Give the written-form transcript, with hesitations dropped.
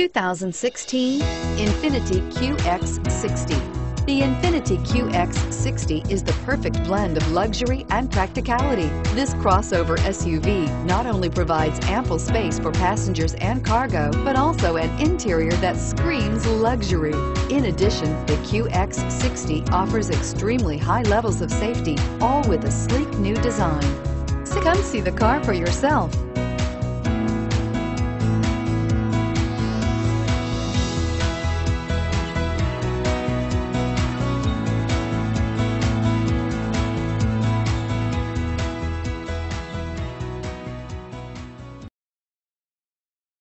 2016 Infiniti QX60. The Infiniti QX60 is the perfect blend of luxury and practicality. This crossover SUV not only provides ample space for passengers and cargo, but also an interior that screams luxury. In addition, the QX60 offers extremely high levels of safety, all with a sleek new design. So come see the car for yourself.